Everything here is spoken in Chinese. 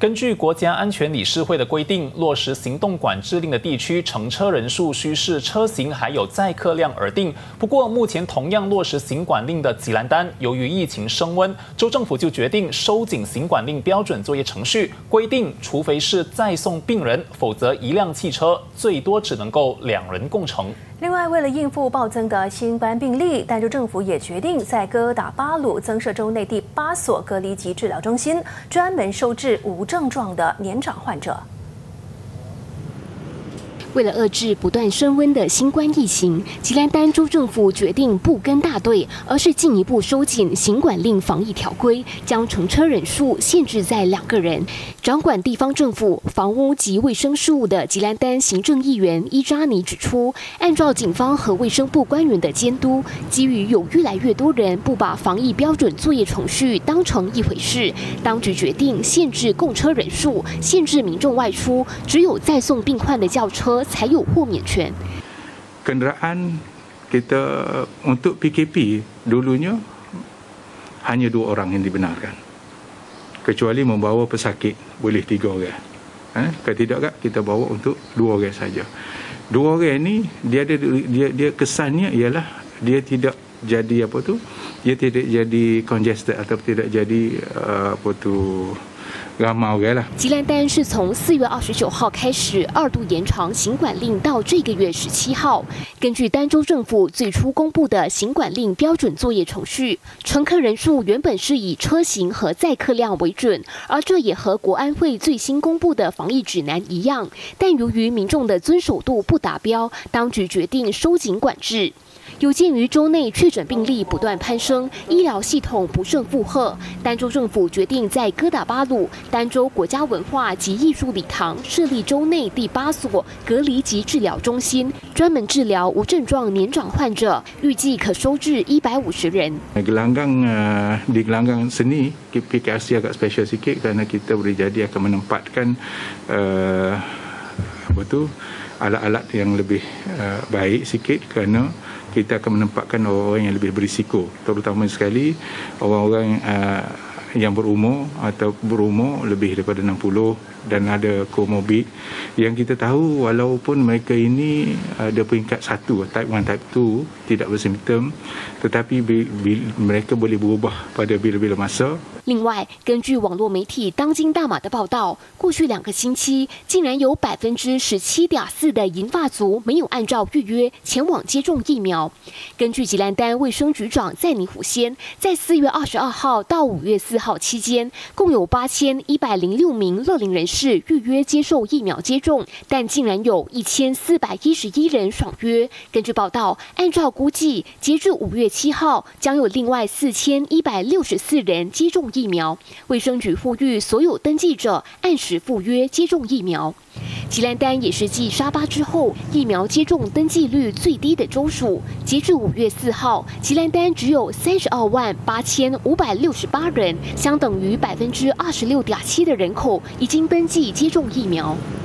根据国家安全理事会的规定，落实行动管制令的地区，乘车人数需视车型还有载客量而定。不过，目前同样落实行管令的吉兰丹，由于疫情升温，州政府就决定收紧行管令标准作业程序，规定除非是载送病人，否则一辆汽车最多只能够2人共乘。 另外，为了应付暴增的新冠病例，丹州政府也决定在哥打巴鲁增设州内第8所隔离及治疗中心，专门收治无症状的年长患者。 为了遏制不断升温的新冠疫情，吉兰丹州政府决定不跟大队，而是进一步收紧行管令防疫条规，将乘车人数限制在2个人。掌管地方政府、房屋及卫生事务的吉兰丹行政议员伊扎尼指出，按照警方和卫生部官员的监督，基于有越来越多人不把防疫标准作业程序当成一回事，当局决定限制供车人数，限制民众外出，只有载送病患的轿车才有豁免权。 Kenderaan kita untuk PKP dulunya hanya 2 orang yang dibenarkan. Kecuali membawa pesakit boleh 3 orang. Kalau tidak kita bawa untuk 2 orang saja. 2 orang ni dia kesannya ialah dia tidak jadi dia tidak jadi congested atau tidak jadi吉兰丹是从4月29号开始2度延长行管令到这个月17号。根据丹州政府最初公布的行管令标准作业程序，乘客人数原本是以车型和载客量为准，而这也和国安会最新公布的防疫指南一样。但由于民众的遵守度不达标，当局决定收紧管制。有鉴于州内确诊病例不断攀升，医疗系统不胜负荷，丹州政府决定在哥打巴鲁丹州国家文化及艺术礼堂设立州内第8所隔离及治疗中心，专门治疗无症状年长患者，预计可收治150人。 Di gelanggang seni PKRC agak special sikit kerana kita boleh jadi akan menempatkan alat-alat yang lebih baik sikit kerana kita akan menempatkan orang-orang yang lebih berisiko, terutama sekali orang-orang yang berumur atau berumur lebih daripada 60 dan ada komorbid yang kita tahu walaupun mereka ini ada peringkat 1 type 1 type 2 tidak bersimptom tetapi mereka boleh berubah pada bila-bila masa。 另外，根据网络媒体当今大马的报道，过去2个星期竟然有17.4%的银发族没有按照预约前往接种疫苗。根据吉兰丹卫生局长在尼虎先，在4月22号到5月4号期间，共有8106名乐龄人士预约接受疫苗接种，但竟然有1411人爽约。根据报道，按照估计，截至5月7号，将有另外4164人接种疫苗。卫生局呼吁所有登记者按时赴约接种疫苗。吉兰丹也是继沙巴之后疫苗接种登记率最低的州属。截至5月4号，吉兰丹只有328568人，相等于26.7%的人口已经登记接种疫苗。